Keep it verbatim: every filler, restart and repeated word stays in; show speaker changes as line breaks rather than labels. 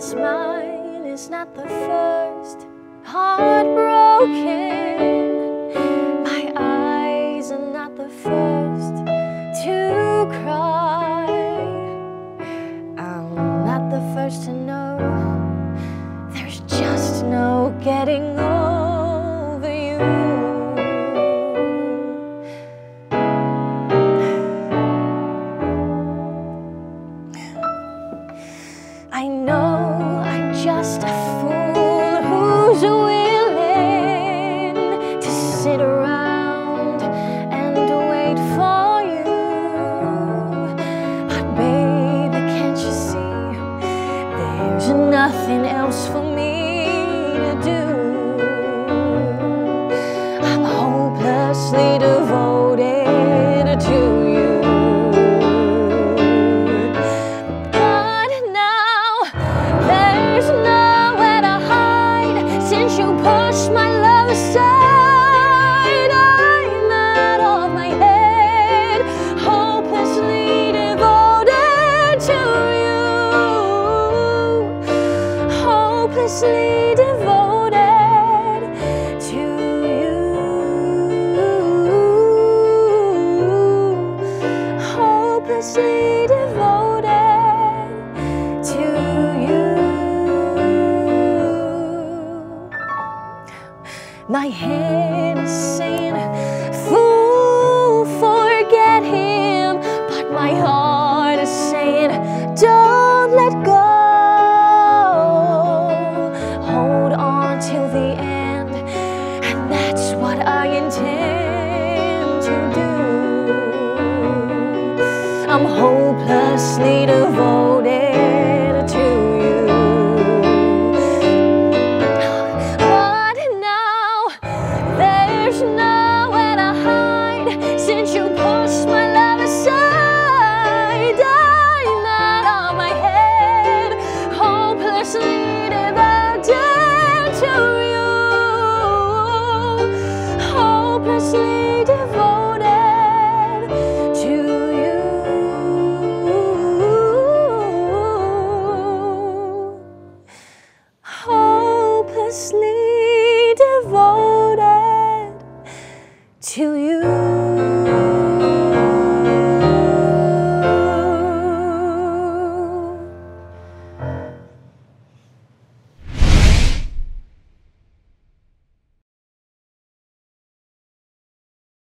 smile is not the first heartbroken. My eyes are not the first to cry. I'm not the first to know there's just no getting over you. I know I'm just a fool who's willing to sit around and wait for you. But baby, can't you see there's nothing else for me to do? I'm hopelessly devoted to you. You push my love aside, I'm out of my head, hopelessly devoted to you, hopelessly devoted to you, hopelessly devoted to you. My head is saying, fool, forget him. But my heart is saying, don't let go. Hold on till the end, and that's what I intend to do. I'm hopelessly devoted